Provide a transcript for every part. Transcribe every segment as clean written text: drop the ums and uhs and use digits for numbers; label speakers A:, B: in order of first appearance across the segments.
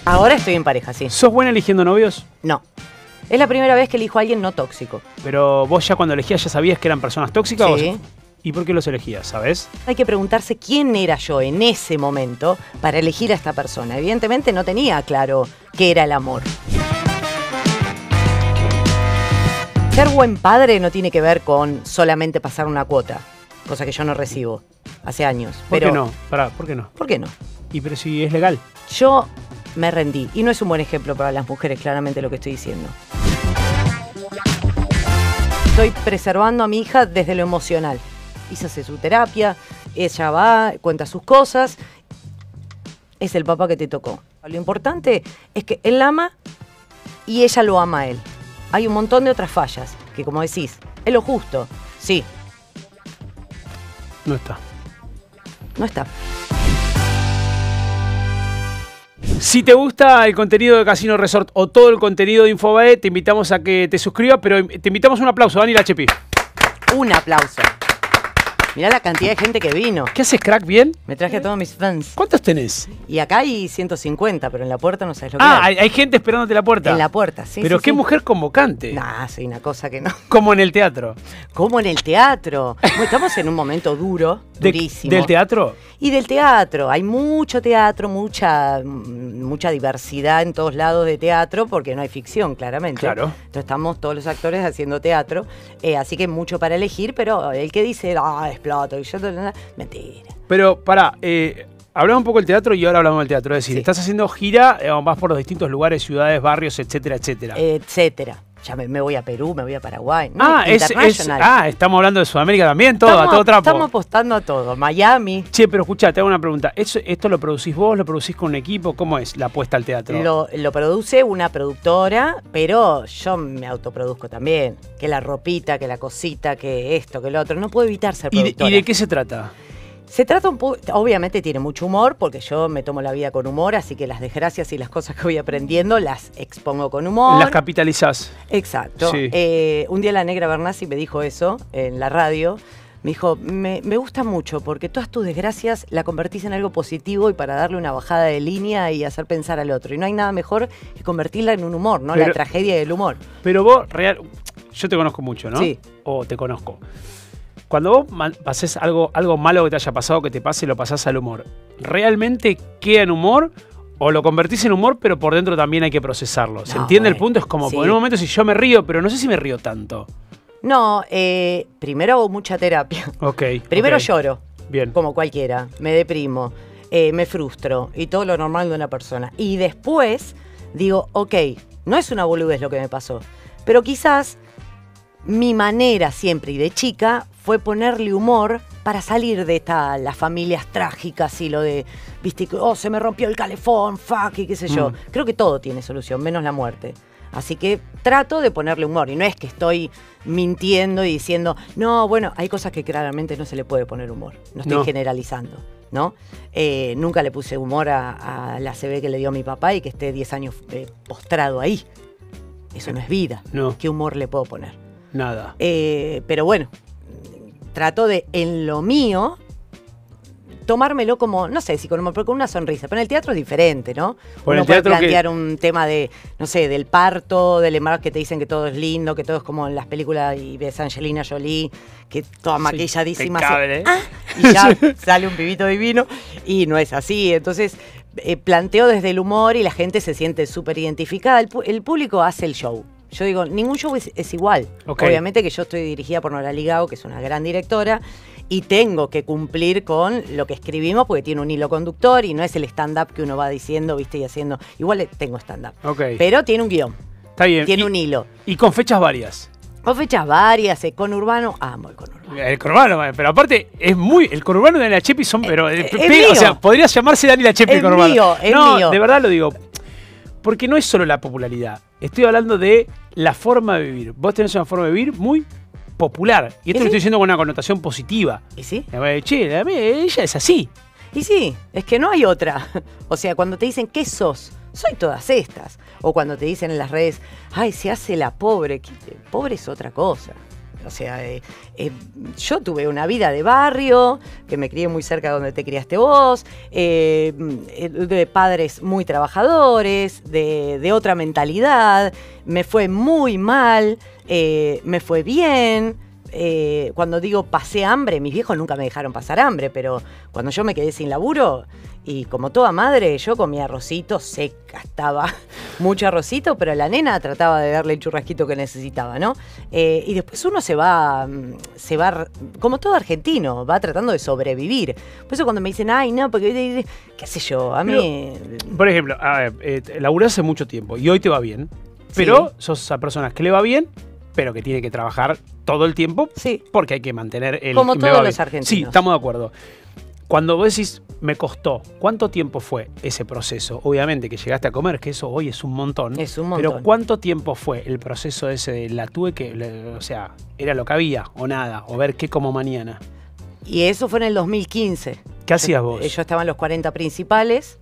A: Ahora estoy en pareja, sí.
B: ¿Sos buena eligiendo novios?
A: No. Es la primera vez que elijo a alguien no tóxico.
B: Pero vos ya cuando elegías ya sabías que eran personas tóxicas.
A: Sí.
B: ¿Y por qué los elegías, sabes?
A: Hay que preguntarse quién era yo en ese momento para elegir a esta persona. Evidentemente no tenía claro qué era el amor. Ser buen padre no tiene que ver con solamente pasar una cuota, cosa que yo no recibo hace años.
B: ¿Por qué no? Pará, ¿por qué no?
A: ¿Por qué no?
B: Y pero si es legal.
A: Yo me rendí y no es un buen ejemplo para las mujeres, claramente lo que estoy diciendo. Estoy preservando a mi hija desde lo emocional. Hizo su terapia, ella va, cuenta sus cosas. Es el papá que te tocó. Lo importante es que él la ama y ella lo ama a él. Hay un montón de otras fallas, que como decís, es lo justo. Sí.
B: No está.
A: No está.
B: Si te gusta el contenido de Casino Resort o todo el contenido de Infobae, te invitamos a que te suscribas, pero te invitamos a un aplauso, Dani La Chepi.
A: Un aplauso. Mirá la cantidad de gente que vino.
B: ¿Qué haces, crack? ¿Bien?
A: Me traje a todos mis fans.
B: ¿Cuántos tenés?
A: Y acá hay 150, pero en la puerta no sabes lo que hay.
B: Hay gente esperándote en la puerta.
A: En la puerta, sí.
B: Pero
A: sí,
B: qué
A: sí.
B: mujer convocante.
A: Nah, soy una cosa que no.
B: Como en el teatro.
A: Como en el teatro. Bueno, estamos en un momento duro, durísimo.
B: ¿Del teatro?
A: Y del teatro. Hay mucho teatro, mucha diversidad en todos lados de teatro, porque no hay ficción, claramente.
B: Claro.
A: Entonces estamos todos los actores haciendo teatro, así que mucho para elegir, pero el que dice, es plata, y yo, mentira.
B: Pero, pará, hablamos un poco del teatro y ahora hablamos del teatro. Es decir,
A: Sí.
B: Estás haciendo gira, vas por los distintos lugares, ciudades, barrios, etcétera, etcétera.
A: Etcétera. Ya me voy a Perú, me voy a Paraguay. ¿No?
B: Estamos hablando de Sudamérica también, todo, a todo trapo.
A: Estamos apostando a todo. Miami.
B: Che, pero escuchá, te hago una pregunta. ¿Esto lo producís vos, lo producís con un equipo? ¿Cómo es la apuesta al teatro?
A: Lo produce una productora, pero yo me autoproduzco también. Que la ropita, que la cosita, que esto, que lo otro. No puedo evitar ser productora.
B: ¿Y de qué se trata?
A: Se trata un poco, obviamente tiene mucho humor, porque yo me tomo la vida con humor, así que las desgracias y las cosas que voy aprendiendo las expongo con humor.
B: Las capitalizás.
A: Exacto.
B: Sí.
A: Un día la negra Bernasi me dijo eso en la radio. Me dijo, me gusta mucho porque todas tus desgracias la convertís en algo positivo y para darle una bajada de línea y hacer pensar al otro. Y no hay nada mejor que convertirla en un humor, ¿no? La tragedia del humor.
B: Pero vos, yo te conozco mucho, ¿no?
A: Sí.
B: O te conozco. Cuando vos pases algo malo que te haya pasado, que te pase, lo pasás al humor, ¿realmente queda en humor o lo convertís en humor, pero por dentro también hay que procesarlo? ¿Se entiende el punto? Es como,
A: sí.
B: Por un momento si yo me río, pero no sé si me río tanto.
A: No, primero hago mucha terapia.
B: Ok.
A: Primero lloro.
B: Bien.
A: Como cualquiera. Me deprimo, me frustro y todo lo normal de una persona. Y después digo, ok, no es una boludez lo que me pasó, pero quizás mi manera siempre y de chica fue ponerle humor para salir de las familias trágicas y lo de, viste, se me rompió el calefón, fuck, y qué sé yo. Creo que todo tiene solución, menos la muerte. Así que trato de ponerle humor. Y no es que estoy mintiendo y diciendo, no, bueno, hay cosas que claramente no se le puede poner humor. No estoy generalizando, ¿no? Nunca le puse humor a la ACV que le dio a mi papá y que esté 10 años postrado ahí. Eso no es vida.
B: No.
A: ¿Qué humor le puedo poner?
B: Nada.
A: Pero bueno, trato de, en lo mío, tomármelo como, no sé si con una sonrisa, pero en el teatro es diferente, ¿no?
B: Bueno,
A: uno puede plantear un tema de, no sé, del parto, del embarazo, que te dicen que todo es lindo, que todo es como en las películas y ves a Angelina Jolie, que toda maquilladísima. Y ya sale un pibito divino, y no es así. Entonces, planteo desde el humor y la gente se siente súper identificada. El público hace el show. Yo digo, ningún show es igual.
B: Okay.
A: Obviamente que yo estoy dirigida por Nora Ligao, que es una gran directora, y tengo que cumplir con lo que escribimos porque tiene un hilo conductor y no es el stand-up que uno va diciendo, viste, y haciendo. Igual tengo stand-up.
B: Okay.
A: Pero tiene un guión.
B: Está bien.
A: Tiene un hilo.
B: Y con fechas varias.
A: Con fechas varias, conurbano, amo el conurbano.
B: El conurbano, pero aparte es muy. El conurbano de Dani La Chepi son, pero.
A: mío.
B: O sea, podría llamarse Dani La Chepi el conurbano.
A: Es mío.
B: De verdad lo digo. Porque no es solo la popularidad. Estoy hablando de la forma de vivir. Vos tenés una forma de vivir muy popular. Y esto lo estoy diciendo con una connotación positiva.
A: ¿Y sí?
B: Che, ella es así.
A: Y sí, es que no hay otra. O sea, cuando te dicen, ¿qué sos? Soy todas estas. O cuando te dicen en las redes, ay, se hace la pobre. Pobre es otra cosa. O sea, yo tuve una vida de barrio, que me crié muy cerca de donde te criaste vos, de padres muy trabajadores, de otra mentalidad. Me fue muy mal, me fue bien. Cuando digo pasé hambre, mis viejos nunca me dejaron pasar hambre, pero cuando yo me quedé sin laburo, y como toda madre, yo comía arrocito, se gastaba mucho arrocito, pero la nena trataba de darle el churrasquito que necesitaba, ¿no? Y después uno se va, como todo argentino, va tratando de sobrevivir. Por eso cuando me dicen, ay, no, porque, qué sé yo, a mí...
B: Por ejemplo, a ver, laburás hace mucho tiempo y hoy te va bien, pero sos a personas que le va bien, pero que tiene que trabajar todo el tiempo porque hay que mantener el...
A: Como todos los argentinos.
B: Sí, estamos de acuerdo. Cuando vos decís, me costó, ¿cuánto tiempo fue ese proceso? Obviamente que llegaste a comer, que eso hoy es un montón.
A: Es un montón.
B: Pero ¿cuánto tiempo fue el proceso ese de la tuve que... O sea, ¿era lo que había o nada? O ver qué como mañana.
A: Y eso fue en el 2015.
B: ¿Qué hacías vos?
A: Yo estaba en los 40 principales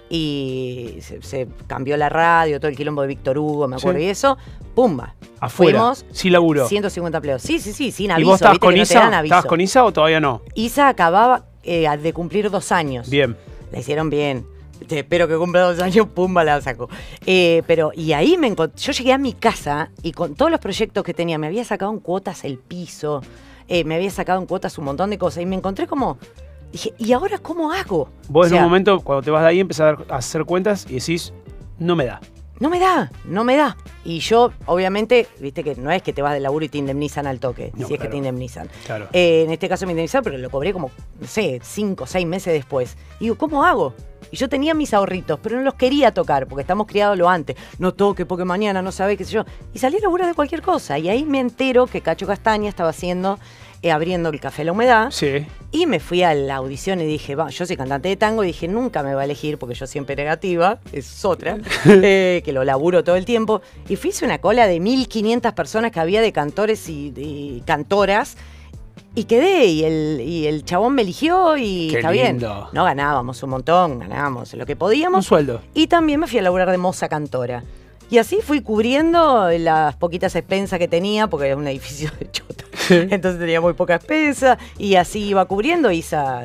A: y se cambió la radio, todo el quilombo de Víctor Hugo, me acuerdo, y eso, ¡pumba!
B: Afuera,
A: fuimos,
B: sin laburo.
A: 150 empleos. Sí, sin aviso.
B: ¿Y vos estabas con Isa?
A: No
B: ¿Estabas con Isa o todavía no?
A: Isa acababa de cumplir 2 años.
B: Bien.
A: La hicieron bien. Espero que cumpla 2 años, pumba, la sacó. Y ahí yo llegué a mi casa y con todos los proyectos que tenía, me había sacado en cuotas el piso, me había sacado en cuotas un montón de cosas y me encontré como... Dije, ¿y ahora cómo hago?
B: Vos en un momento, cuando te vas de ahí, empezás a hacer cuentas y decís, no me da.
A: No me da. Y yo, obviamente, viste que no es que te vas del laburo y te indemnizan al toque,
B: no,
A: si es que te indemnizan.
B: Claro.
A: En este caso me indemnizaron, pero lo cobré como, no sé, 5 o 6 meses después. Y digo, ¿cómo hago? Y yo tenía mis ahorritos, pero no los quería tocar, porque estamos criados lo antes. No toque, porque mañana no sabe qué sé yo. Y salí a laburar de cualquier cosa. Y ahí me entero que Cacho Castaña estaba abriendo el Café La Humedad.
B: Sí.
A: Y me fui a la audición y dije, yo soy cantante de tango, y dije, nunca me va a elegir, porque yo siempre negativa, es otra, que lo laburo todo el tiempo. Y hice una cola de 1.500 personas que había de cantores y cantoras, y quedé, y el chabón me eligió, y
B: Qué
A: está
B: lindo.
A: bien. No ganábamos un montón, ganábamos lo que podíamos.
B: Un sueldo.
A: Y también me fui a laburar de moza cantora. Y así fui cubriendo las poquitas expensas que tenía, porque era un edificio de chota. Entonces tenía muy poca expensa, y así iba cubriendo. Isa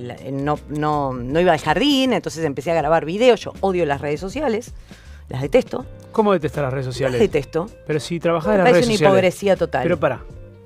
A: no iba al jardín, entonces empecé a grabar videos. Yo odio las redes sociales, las detesto.
B: ¿Cómo detestas las redes sociales?
A: Las detesto.
B: Pero si trabajás en
A: Me
B: las redes
A: parece una
B: sociales.
A: hipocresía total.
B: Pero pará.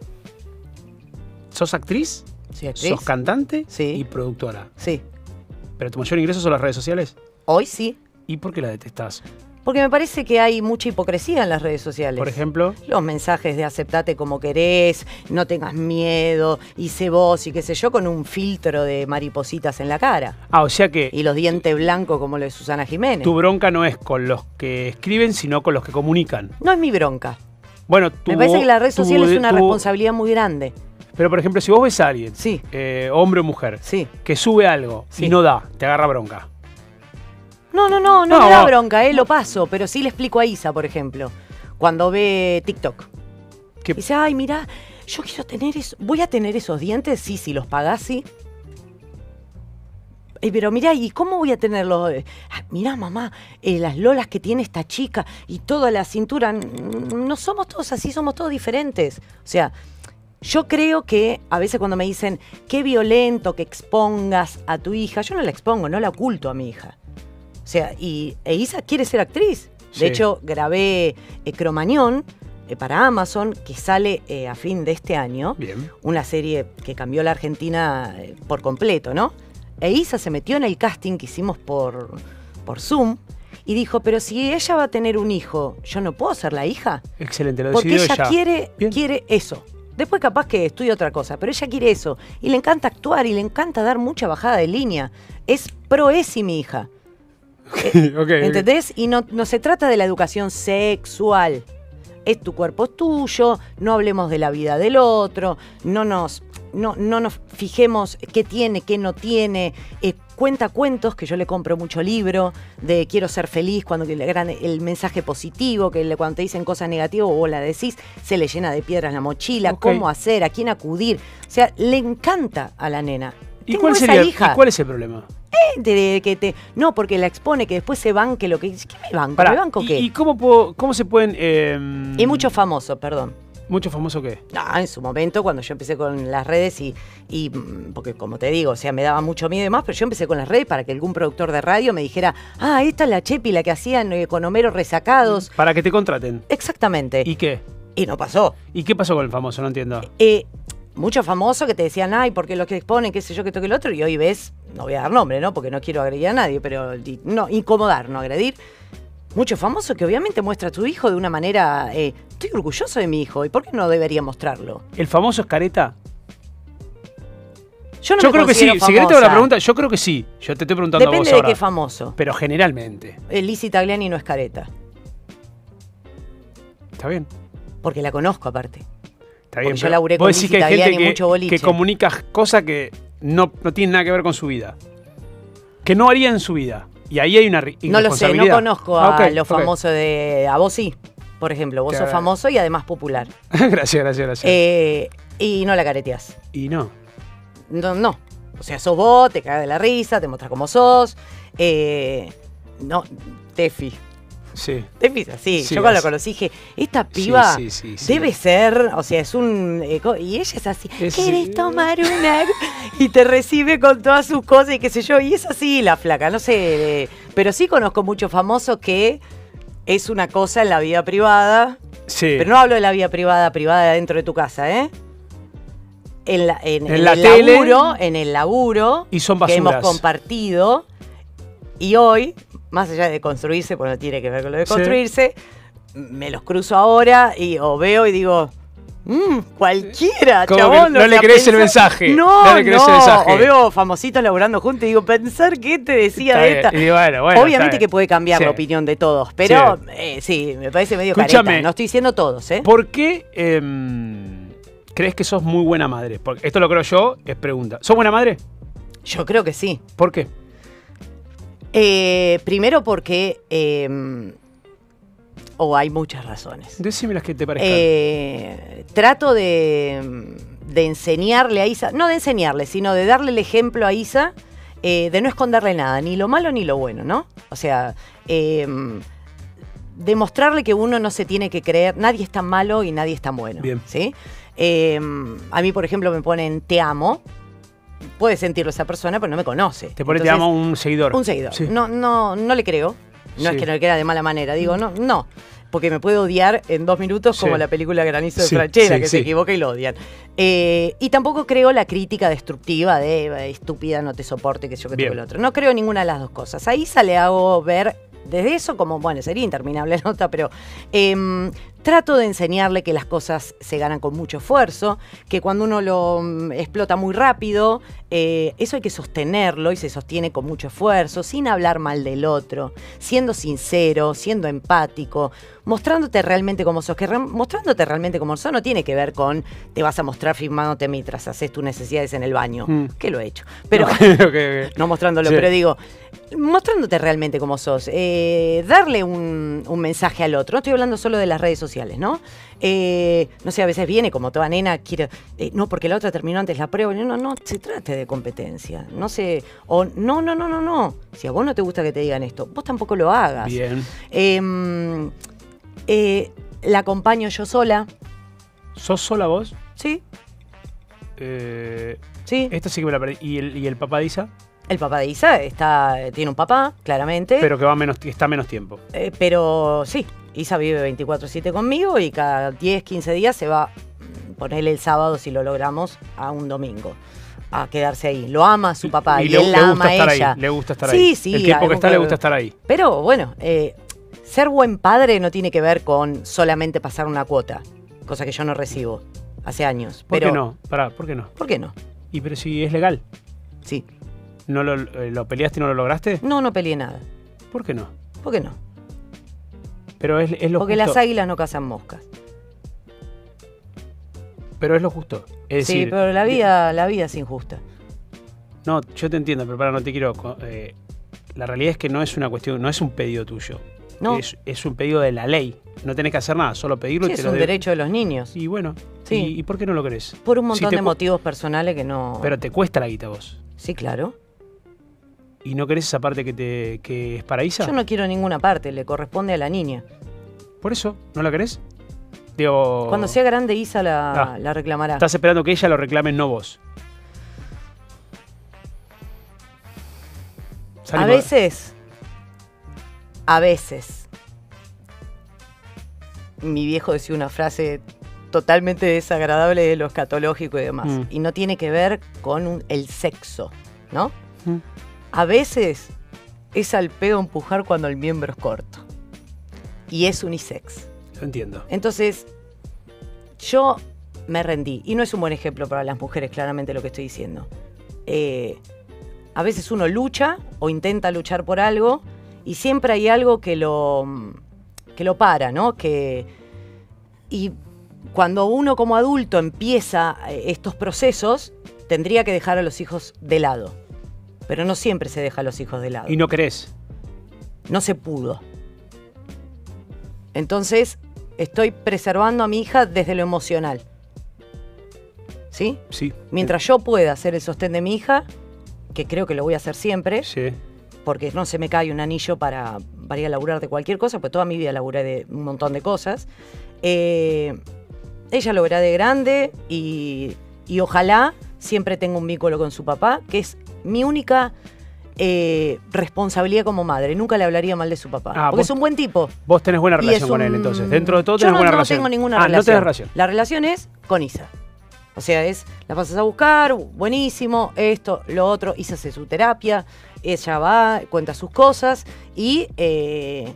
B: ¿Sos actriz?
A: ¿Soy actriz?
B: ¿Sos cantante?
A: Sí.
B: Y productora.
A: Sí.
B: ¿Pero tu mayor ingreso son las redes sociales?
A: Hoy sí.
B: ¿Y por qué la detestás?
A: Porque me parece que hay mucha hipocresía en las redes sociales.
B: Por ejemplo,
A: los mensajes de aceptate como querés, no tengas miedo, y sé vos y qué sé yo, con un filtro de maripositas en la cara.
B: o sea que
A: Y los dientes blancos como lo de Susana Jiménez.
B: tu bronca no es con los que escriben, sino con los que comunican.
A: No es mi bronca.
B: Bueno,
A: Me parece que la red social es una responsabilidad muy grande.
B: Pero por ejemplo, si vos ves a alguien,
A: Sí.
B: Hombre o mujer,
A: Sí.
B: que sube algo
A: Sí.
B: y no da, te agarra bronca.
A: No
B: No,
A: me da bronca, lo paso, pero sí le explico a Isa, por ejemplo, cuando ve TikTok.
B: ¿Qué?
A: Dice, ay, mirá, yo quiero tener eso, voy a tener esos dientes, sí, si los pagás, sí. Pero mirá, ¿y cómo voy a tenerlos? Mirá, mamá, las lolas que tiene esta chica y toda la cintura, no somos todos así, somos todos diferentes. O sea, yo creo que a veces cuando me dicen, qué violento que expongas a tu hija, yo no la expongo, no la oculto a mi hija. O sea, Isa quiere ser actriz. De
B: Sí.
A: hecho, grabé Cromañón para Amazon, que sale a fin de este año.
B: Bien.
A: Una serie que cambió la Argentina por completo, ¿no? Isa se metió en el casting que hicimos por Zoom y dijo, pero si ella va a tener un hijo, ¿yo no puedo ser la hija?
B: Excelente, lo
A: Porque
B: decidió
A: ella
B: Bien.
A: quiere eso. Después capaz que estudia otra cosa, pero ella quiere eso. Y le encanta actuar y le encanta dar mucha bajada de línea. Es pro-esi mi hija.
B: Okay,
A: ¿Entendés? Y no se trata de la educación sexual. Es tu cuerpo es tuyo, no hablemos de la vida del otro, no nos fijemos qué tiene, qué no tiene. Cuenta cuentos, que yo le compro mucho libro, de quiero ser feliz, cuando el mensaje positivo, que cuando te dicen cosas negativas o vos la decís, se le llena de piedras la mochila, cómo hacer, a quién acudir. O sea, le encanta a la nena.
B: ¿Y cuál sería? ¿Y cuál es el problema?
A: No, porque la expone, que después se banque lo que dice. ¿Qué me banco?
B: Pará,
A: ¿Me banco qué?
B: ¿Y cómo se pueden...?
A: Y muchos famosos, perdón.
B: ¿Mucho famoso qué?
A: Ah, en su momento, cuando yo empecé con las redes porque como te digo, o sea, me daba mucho miedo y demás, pero yo empecé con las redes para que algún productor de radio me dijera, esta es la Chepi, la que hacían con Homero Resacados.
B: Para que te contraten.
A: Exactamente.
B: ¿Y qué?
A: Y no pasó.
B: ¿Y qué pasó con el famoso? No entiendo.
A: Muchos famosos que te decían, porque los que exponen, qué sé yo, que toque el otro, y hoy ves, no voy a dar nombre, ¿no? Porque no quiero agredir a nadie, pero no, incomodar, no agredir. Muchos famosos que obviamente muestra a tu hijo de una manera, estoy orgulloso de mi hijo, ¿y por qué no debería mostrarlo?
B: ¿El famoso es careta?
A: Yo
B: creo que sí. Si querés te hago la pregunta, yo creo que sí. Yo te estoy preguntando a vos
A: Depende de
B: ahora.
A: qué famoso.
B: Pero generalmente.
A: Lizzy Tagliani no es careta.
B: Está bien.
A: Porque la conozco aparte.
B: Está bien.
A: Porque yo laburé con Lizzy
B: que hay
A: Tagliani
B: gente
A: mucho boliche.
B: que comunica cosas que no tienen nada que ver con su vida. Que no haría en su vida. Y ahí hay una
A: No lo sé, no conozco a los famosos de... A vos sí, por ejemplo. Vos sos famoso y además popular.
B: Gracias.
A: Y no la careteás.
B: Y no.
A: No. O sea, sos vos, te cagas de la risa, te mostrás como sos. No, Tefi.
B: Sí.
A: Tefi es así.
B: Sí,
A: yo cuando la conocí dije, esta piba debe ser, o sea, es un... y ella es así, ¿querés tomar una? Y te recibe con todas sus cosas y qué sé yo. Y es así la flaca, no sé. Pero sí conozco muchos famosos que es una cosa en la vida privada.
B: Sí.
A: Pero no hablo de la vida privada dentro de tu casa, ¿eh? En el laburo
B: y son
A: que hemos
B: basuras.
A: compartido. Y hoy, más allá de construirse, porque no tiene que ver con lo de construirse, me los cruzo ahora o veo y digo, cualquiera, chabón.
B: No le crees el mensaje.
A: No le crees el mensaje. O veo famositos laburando juntos y digo, pensar qué te decía de esta.
B: Y bueno,
A: obviamente que puede cambiar la opinión de todos, pero sí, me parece medio careta. No estoy diciendo todos, ¿eh?
B: ¿Por qué crees que sos muy buena madre? Porque esto lo creo yo, es pregunta. ¿Sos buena madre?
A: Yo creo que sí.
B: ¿Por qué?
A: Primero porque... hay muchas razones.
B: Decime las que te parezcan.
A: Trato de enseñarle a Isa, no de enseñarle, sino de darle el ejemplo a Isa, de no esconderle nada, ni lo malo ni lo bueno, ¿no? O sea, demostrarle que uno no se tiene que creer, nadie es tan malo y nadie es tan bueno.
B: Bien.
A: ¿Sí? A mí, por ejemplo, me ponen te amo. Puede sentirlo esa persona, pero no me conoce.
B: Te pone te amo un seguidor.
A: Un seguidor.
B: Sí.
A: No le creo. No es que no le crea de mala manera. Digo, no. Porque me puede odiar en 2 minutos, como la película Granizo de Franchella, que se equivoca y lo odian. Y tampoco creo la crítica destructiva de estúpida, no te soporte, que yo que tengo el otro. No creo ninguna de las dos cosas. A Isa le hago ver desde eso como, bueno, sería interminable la nota, pero trato de enseñarle que las cosas se ganan con mucho esfuerzo, que cuando uno lo explota muy rápido, eso hay que sostenerlo y se sostiene con mucho esfuerzo, sin hablar mal del otro, siendo sincero, siendo empático, mostrándote realmente como sos. Que mostrándote realmente como sos no tiene que ver con te vas a mostrar filmándote mientras haces tus necesidades en el baño, que lo he hecho. Pero no mostrándolo, pero digo, mostrándote realmente como sos, darle un mensaje al otro. No estoy hablando solo de las redes sociales, ¿no? No sé, a veces viene como toda nena, quiere, no, porque la otra terminó antes la prueba. No se trate de competencia. No sé, o no. Si a vos no te gusta que te digan esto, vos tampoco lo hagas.
B: Bien.
A: La acompaño yo sola.
B: ¿Sos sola vos?
A: Sí.
B: Sí. Esta sí que me la perdí. ¿Y el papá de Isa?
A: El papá de Isa tiene un papá, claramente.
B: Pero que está menos tiempo.
A: Pero sí, Isa vive 24/7 conmigo y cada 10, 15 días se va, ponerle el sábado si lo logramos, a un domingo. A quedarse ahí. Lo ama a su papá y él la ama a ella.
B: Le gusta estar ahí.
A: Sí.
B: El tiempo que está le gusta estar ahí.
A: Pero bueno, ser buen padre no tiene que ver con solamente pasar una cuota, cosa que yo no recibo hace años.
B: ¿Por qué no? ¿Por qué no?
A: ¿Por qué no?
B: ¿Y pero si es legal?
A: Sí.
B: ¿No lo peleaste y no lo lograste?
A: No peleé nada.
B: ¿Por qué no?
A: ¿Por qué no?
B: Pero es lo
A: Porque
B: justo.
A: Las águilas no cazan moscas.
B: Pero es lo justo. Es decir,
A: pero la vida es injusta.
B: No, yo te entiendo, pero no te quiero... la realidad es que no es una cuestión, no es un pedido tuyo.
A: No.
B: Es un pedido de la ley. No tenés que hacer nada, solo pedirlo y te lo
A: es un derecho de los niños.
B: Y bueno,
A: sí.
B: ¿Y por qué no lo crees?
A: Por un montón de motivos personales que no...
B: Pero te cuesta la guita vos.
A: Sí, claro.
B: ¿Y no querés esa parte que es para Isa?
A: Yo no quiero ninguna parte, le corresponde a la niña.
B: ¿Por eso? ¿No la querés? Digo,
A: Cuando sea grande, Isa la reclamará.
B: Estás esperando que ella lo reclame, no vos.
A: A veces, mi viejo decía una frase totalmente desagradable de lo escatológico y demás. Y no tiene que ver con el sexo, ¿no? A veces es al pedo empujar cuando el miembro es corto. Y es unisex.
B: Lo entiendo.
A: Entonces, yo me rendí. Y no es un buen ejemplo para las mujeres, claramente, lo que estoy diciendo. A veces uno lucha o intenta luchar por algo y siempre hay algo que lo para, ¿no? Y cuando uno como adulto empieza estos procesos, tendría que dejar a los hijos de lado. Pero no siempre se deja a los hijos de lado.
B: ¿Y no querés?
A: No se pudo. Entonces, estoy preservando a mi hija desde lo emocional. ¿Sí?
B: Sí.
A: Mientras yo pueda ser el sostén de mi hija, que creo que lo voy a hacer siempre,
B: Sí.
A: porque no se me cae un anillo para ir a laburar de cualquier cosa, porque toda mi vida laburé de un montón de cosas. Ella lo verá de grande y ojalá siempre tenga un vínculo con su papá, que es mi única responsabilidad como madre. Nunca le hablaría mal de su papá, porque es un buen tipo.
B: Vos tenés buena relación con él, entonces. Dentro de todo tenés buena relación.
A: Yo no tengo ninguna relación.
B: No tenés relación.
A: La relación es con Isa. O sea, la pasas a buscar, buenísimo, esto, lo otro. Isa hace su terapia, ella va, cuenta sus cosas y es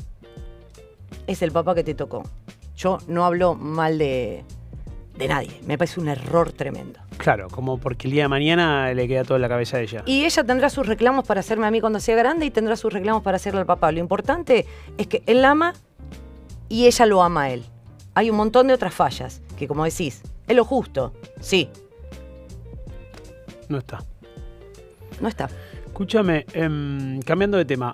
A: el papá que te tocó. Yo no hablo mal de nadie. Me parece un error tremendo.
B: Claro, como porque el día de mañana le queda todo en la cabeza de ella.
A: Y ella tendrá sus reclamos para hacerme a mí cuando sea grande y tendrá sus reclamos para hacerle al papá. Lo importante es que él la ama y ella lo ama a él. Hay un montón de otras fallas que, como decís, es lo justo. Sí.
B: No está.
A: No está.
B: Escúchame, cambiando de tema.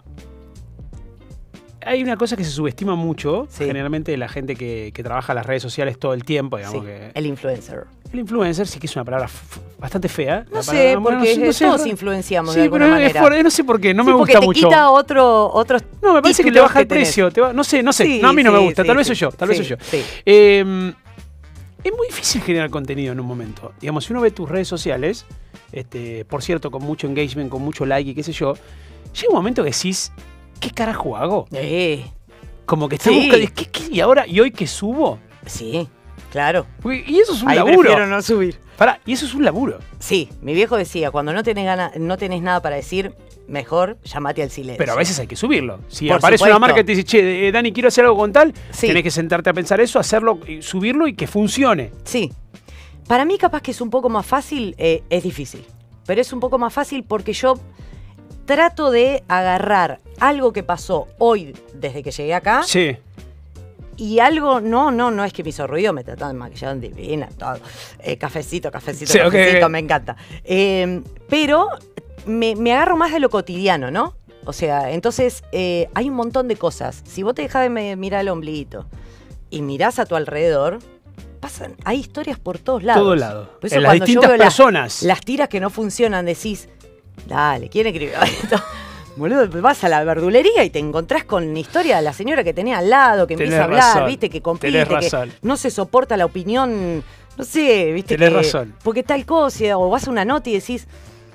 B: Hay una cosa que se subestima mucho, generalmente de la gente que trabaja en las redes sociales todo el tiempo, digamos que...
A: El influencer.
B: El influencer sí que es una palabra bastante fea.
A: No sé, porque todos influenciamos de alguna manera.
B: No sé por qué, no me gusta mucho.
A: Porque te quita otros
B: No, me parece que te baja el precio. No sé.
A: Sí,
B: no, a mí no me gusta. Tal vez soy yo.
A: Sí.
B: Es muy difícil generar contenido en un momento. Digamos, si uno ve tus redes sociales, por cierto, con mucho engagement, con mucho like y qué sé yo, llega un momento que decís, ¿qué carajo hago? Como que estás buscando, ¿qué? ¿Y ahora? ¿Y hoy qué subo?
A: Sí, claro.
B: Y eso es un laburo.
A: Prefiero no subir.
B: Y eso es un laburo.
A: Sí, mi viejo decía, cuando no tenés nada para decir, mejor llamate al silencio.
B: Pero a veces hay que subirlo. Si aparece una marca y te dice, che, Dani, quiero hacer algo con tal, tenés que sentarte a pensar eso, hacerlo, subirlo y que funcione.
A: Sí. Para mí capaz que es un poco más fácil, es difícil, pero es un poco más fácil porque yo trato de agarrar algo que pasó hoy desde que llegué acá.
B: Sí.
A: Y algo, no es que me hizo ruido, me trataban de maquillar divina, todo. Cafecito,
B: sí, okay.
A: Me encanta. Pero me agarro más de lo cotidiano, ¿no? O sea, entonces hay un montón de cosas. Si vos te dejás de mirar el ombliguito y mirás a tu alrededor, hay historias por todos lados.
B: Todo lado.
A: Por eso
B: en las distintas personas.
A: Las tiras que no funcionan, decís, dale, ¿quién escribió esto? Boludo, vas a la verdulería y te encontrás con la historia de la señora que tenía al lado, que empieza a hablar, viste, que compite, que no se soporta la opinión, no sé, viste.
B: Tenés razón.
A: Porque tal cosa, o vas a una nota y decís,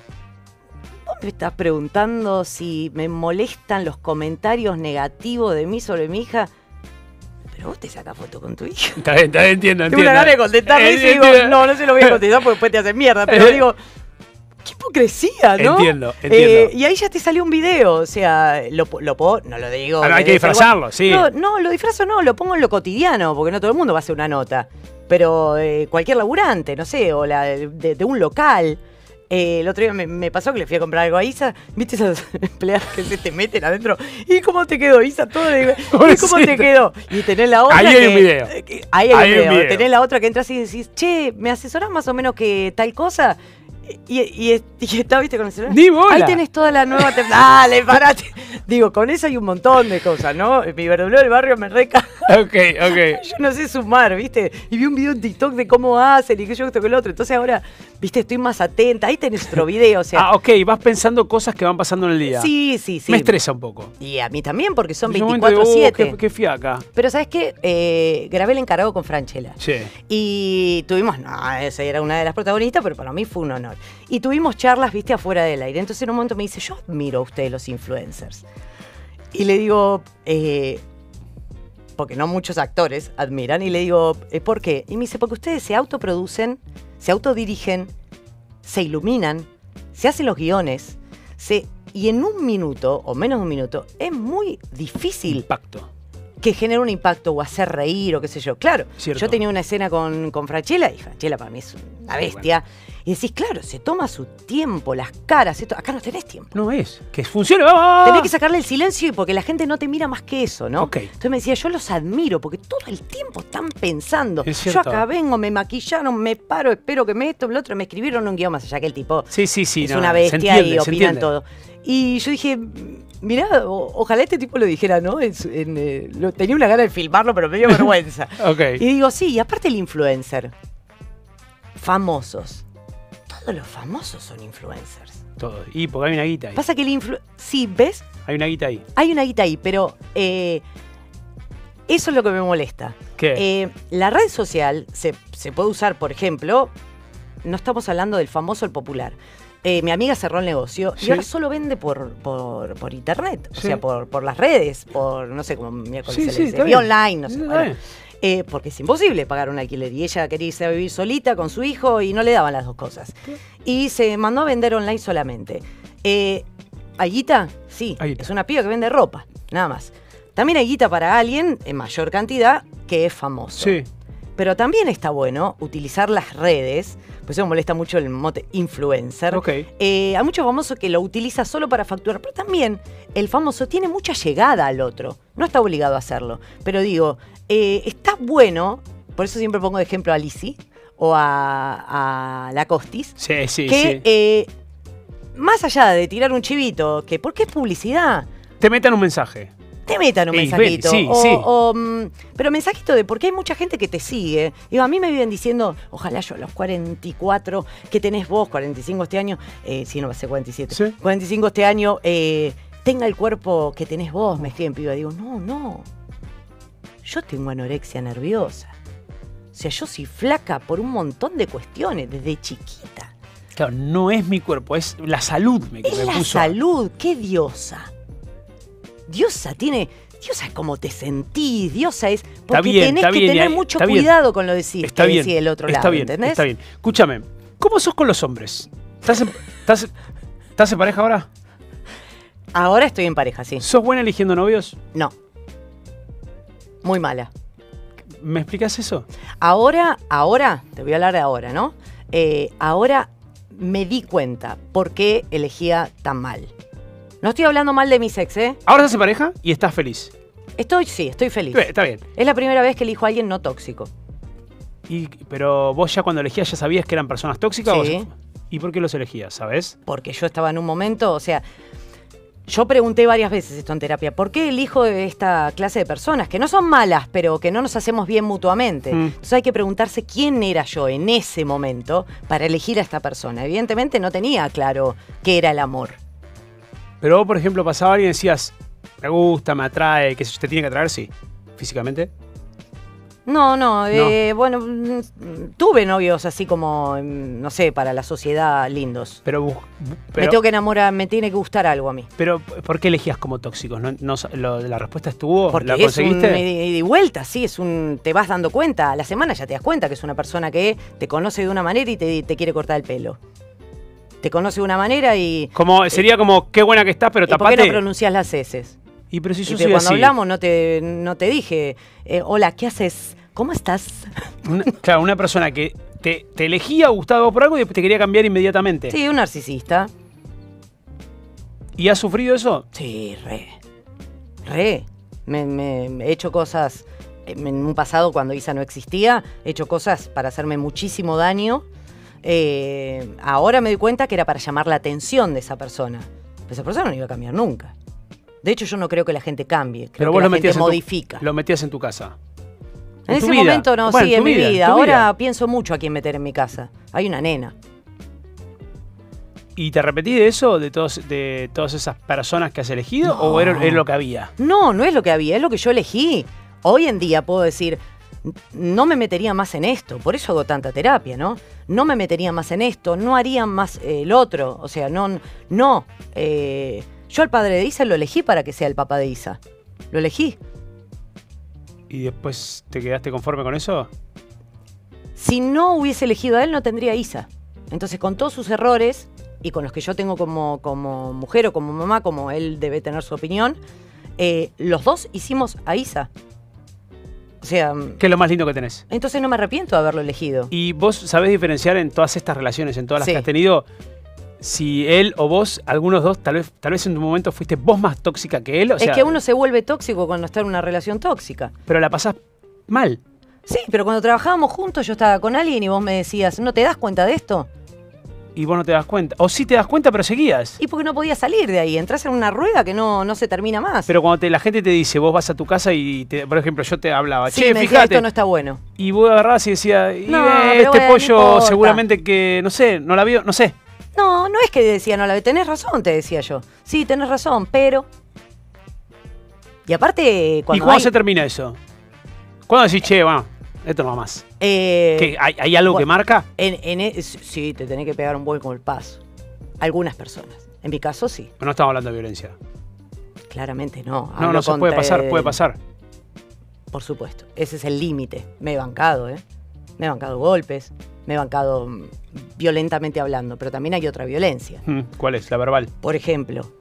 A: vos me estás preguntando si me molestan los comentarios negativos de mí sobre mi hija. Pero vos te sacas foto con tu hija.
B: Está bien, entiendo.
A: Tengo una gana de contestarle y digo, no se lo voy a contestar porque después te hacen mierda, pero digo... ¡Qué hipocresía!, ¿no?
B: Entiendo.
A: Y ahí ya te salió un video, o sea, lo puedo, no lo digo.
B: Ahora hay que disfrazarlo, sí.
A: No, lo disfrazo no, lo pongo en lo cotidiano, porque no todo el mundo va a hacer una nota. Pero cualquier laburante, no sé, o la de un local. El otro día me pasó que le fui a comprar algo a Isa. ¿Viste esas empleadas que se te meten adentro? ¿Y cómo te quedó, Isa? ¿Y cómo te quedó? Y tenés la otra.
B: Ahí hay un video.
A: Ahí hay un video. Tenés la otra que entras y decís, che, ¿me asesorás más o menos que tal cosa? y está, viste, con el celular.
B: ¡Ni bola!
A: Ahí tenés toda la nueva temporada. Dale, parate. Digo, con eso hay un montón de cosas, ¿no? Mi verdulero del barrio me reca.
B: Ok.
A: Yo no sé sumar, ¿viste? Y vi un video en TikTok de cómo hacen y que yo esto que el otro. Entonces ahora, ¿viste? Estoy más atenta. Ahí tenés otro video, o sea.
B: Ok, vas pensando cosas que van pasando en el día.
A: Sí.
B: Me estresa un poco.
A: Y a mí también, porque son
B: En un momento digo,
A: 24/7.
B: qué fiaca.
A: Pero ¿sabes qué? Grabé El Encargado con Franchella.
B: Sí.
A: Y tuvimos, esa era una de las protagonistas, pero para mí fue un honor. Y tuvimos charlas, viste, afuera del aire. Entonces en un momento me dice, yo admiro a ustedes los influencers. Y le digo, porque no muchos actores admiran, y le digo, ¿por qué? Y me dice, porque ustedes se autoproducen, se autodirigen, se iluminan, se hacen los guiones, y en un minuto, o menos de un minuto, es muy difícil
B: Impacto.
A: que genere un impacto o hacer reír o qué sé yo. Claro,
B: Cierto.
A: yo tenía una escena con Franchella y Franchella para mí es una bestia. Y decís, claro, se toma su tiempo, las caras, esto. Acá no tenés tiempo.
B: No es. Que funcione. ¡Ah!
A: Tenés que sacarle el silencio porque la gente no te mira más que eso, ¿no?
B: Ok.
A: Entonces me decía, yo los admiro porque todo el tiempo están pensando.
B: Es
A: Yo
B: cierto.
A: acá vengo, me maquillaron, me paro, espero que me esto, lo otro, me escribieron un guión más allá que el tipo
B: Sí,
A: es
B: no,
A: una
B: se
A: bestia
B: entiende,
A: y
B: se
A: opinan
B: entiende.
A: todo. Y yo dije, mirá, ojalá este tipo lo dijera, ¿no? Tenía una gana de filmarlo, pero me dio vergüenza.
B: Ok.
A: Y digo, sí, y aparte el influencer. Famosos. Todos los famosos son influencers.
B: Todo. Y porque hay una guita ahí.
A: Pasa que sí, ¿ves?
B: Hay una guita ahí.
A: Hay una guita ahí, pero eso es lo que me molesta.
B: ¿Qué?
A: La red social se puede usar, por ejemplo, no estamos hablando del famoso, el popular. Mi amiga cerró el negocio
B: Sí.
A: y ahora solo vende por internet, o
B: Sí.
A: sea, por las redes, por, no sé cómo miércoles
B: Sí,
A: se
B: sí,
A: le dice,
B: está
A: vía
B: bien.
A: online, no sé.
B: Sí, está
A: Bueno,
B: bien.
A: porque es imposible pagar un alquiler y ella quería irse a vivir solita con su hijo y no le daban las dos cosas. Y se mandó a vender online solamente. ¿Hay guita? Sí,
B: Hay guita.
A: es una piba que vende ropa, nada más. También hay guita para alguien en mayor cantidad que es famoso.
B: Sí.
A: Pero también está bueno utilizar las redes, pues eso me molesta mucho el mote influencer.
B: Ok.
A: Hay mucho famoso que lo utiliza solo para facturar, pero también el famoso tiene mucha llegada al otro. No está obligado a hacerlo. Pero digo, está bueno, por eso siempre pongo de ejemplo a Lizzy o a la Costis,
B: Sí, sí,
A: que
B: sí.
A: más allá de tirar un chivito, que porque es publicidad,
B: Te metan un mensaje.
A: te metan un
B: Ey,
A: mensajito.
B: ven, sí,
A: o,
B: sí.
A: pero mensajito de porque hay mucha gente que te sigue. Digo, a mí me viven diciendo, ojalá yo a los 44 que tenés vos, 45 este año, si no va a ser 47,
B: Sí.
A: 45 este año, tenga el cuerpo que tenés vos, me escriben piba. Digo, no. Yo tengo anorexia nerviosa. O sea, yo soy flaca por un montón de cuestiones desde chiquita.
B: Claro, no es mi cuerpo, es la salud que
A: Es
B: me
A: la
B: puso.
A: salud, qué diosa. Diosa es como te sentís, diosa es. Porque
B: bien,
A: tenés
B: está
A: que
B: bien,
A: tener
B: y ahí-
A: mucho
B: está bien.
A: cuidado con lo decís,
B: Está
A: que
B: bien,
A: decís del otro
B: está
A: lado,
B: bien,
A: ¿entendés?
B: está bien. Escúchame, ¿cómo sos con los hombres? ¿Estás en pareja ahora?
A: Ahora estoy en pareja, sí.
B: ¿Sos buena eligiendo novios?
A: No. Muy mala.
B: ¿Me explicás eso?
A: Ahora, te voy a hablar de ahora, ¿no? Ahora me di cuenta por qué elegía tan mal. No estoy hablando mal de mis ex, ¿eh?
B: Ahora estás en pareja y estás feliz.
A: Estoy feliz.
B: Está bien.
A: Es la primera vez que elijo a alguien no tóxico.
B: Pero vos ya cuando elegías ya sabías que eran personas tóxicas.
A: Sí.
B: ¿Y por qué los elegías, sabes?
A: Porque yo estaba en un momento, o sea, yo pregunté varias veces esto en terapia, ¿por qué elijo esta clase de personas? Que no son malas, pero que no nos hacemos bien mutuamente. Entonces hay que preguntarse quién era yo en ese momento para elegir a esta persona. Evidentemente no tenía claro qué era el amor.
B: Pero vos, por ejemplo, pasaba alguien y decías, me gusta, me atrae, que te tiene que atraer, sí. ¿Físicamente?
A: No, bueno, tuve novios así como, no sé, para la sociedad lindos.
B: Pero
A: Me tengo que enamorar, me tiene que gustar algo a mí.
B: Pero, ¿por qué elegías como tóxicos? ¿La respuesta estuvo?
A: Porque
B: ¿La
A: es un
B: conseguiste?
A: ida y vuelta, sí, te vas dando cuenta. A la semana ya te das cuenta que es una persona que te conoce de una manera y te quiere cortar el pelo. Te conoce de una manera y...
B: Sería como, qué buena que estás, pero
A: ¿y por
B: tapate.
A: qué no pronuncias las heces?
B: Y pero si yo
A: Y
B: soy
A: cuando
B: así.
A: hablamos no te dije, hola, ¿qué haces? ¿Cómo estás?
B: Claro, una persona que te elegía, gustaba por algo y después te quería cambiar inmediatamente.
A: Sí, un narcisista.
B: ¿Y has sufrido eso?
A: Sí, re. Me he hecho cosas en un pasado cuando Isa no existía, he hecho cosas para hacerme muchísimo daño. Ahora me doy cuenta que era para llamar la atención de esa persona. Pero esa persona no iba a cambiar nunca. De hecho, yo no creo que la gente cambie. Creo
B: Pero
A: que
B: vos
A: la
B: lo
A: gente
B: metías
A: modifica.
B: lo metías en tu casa.
A: En
B: tu
A: ese
B: vida.
A: momento no,
B: Bueno,
A: sí, en mi vida.
B: tu
A: Ahora pienso mucho a quién meter en mi casa. Hay una nena.
B: ¿Y te arrepentís de eso? ¿De todas esas personas que has elegido?
A: No.
B: ¿O era lo que había?
A: No, no es lo que había, es lo que yo elegí. Hoy en día puedo decir, no me metería más en esto, por eso hago tanta terapia, ¿no? No me metería más en esto, no haría más el otro, o sea, no. Yo al padre de Isa lo elegí para que sea el papá de Isa. Lo elegí.
B: ¿Y después te quedaste conforme con eso?
A: Si no hubiese elegido a él, no tendría a Isa. Entonces, con todos sus errores, y con los que yo tengo como mujer o como mamá, como él debe tener su opinión, los dos hicimos a Isa. O sea,
B: ¿Qué es lo más lindo que tenés?
A: entonces no me arrepiento de haberlo elegido.
B: ¿Y vos sabés diferenciar en todas estas relaciones, en todas las
A: Sí.
B: que has tenido, si él o vos, algunos dos, tal vez en un momento fuiste vos más tóxica que él? O sea,
A: Es que uno se vuelve tóxico cuando está en una relación tóxica.
B: pero la pasás mal.
A: Sí, pero cuando trabajábamos juntos yo estaba con alguien y vos me decías, ¿no te das cuenta de esto?
B: Y vos no te das cuenta. O sí te das cuenta, pero seguías.
A: Y porque no podías salir de ahí, entras en una rueda que no se termina más.
B: Pero cuando la gente te dice, vos vas a tu casa y, por ejemplo, yo te hablaba,
A: sí,
B: che,
A: me decía,
B: fíjate.
A: esto no está bueno.
B: Y vos agarrabas y decías,
A: No, pero
B: este
A: bueno, no
B: pollo
A: importa.
B: seguramente que, no sé, no la vio, no sé.
A: No, no es que decía, no la ve, tenés razón, te decía yo. Sí, tenés razón, pero... Y aparte,
B: ¿Y
A: cuando
B: cuándo
A: hay...
B: se termina eso? ¿Cuándo decís, che, bueno, esto no va más? ¿Que hay algo que
A: bueno,
B: marca?
A: Sí, te tenés que pegar un vuelco con el paso. Algunas personas. En mi caso, sí.
B: No estamos hablando de violencia.
A: Claramente no.
B: No,
A: Hablo
B: no se puede
A: contra
B: pasar, puede pasar.
A: Por supuesto. Ese es el límite. Me he bancado, ¿eh? Me he bancado golpes. Me he bancado violentamente hablando. Pero también hay otra violencia.
B: ¿Cuál es? La verbal.
A: Por ejemplo,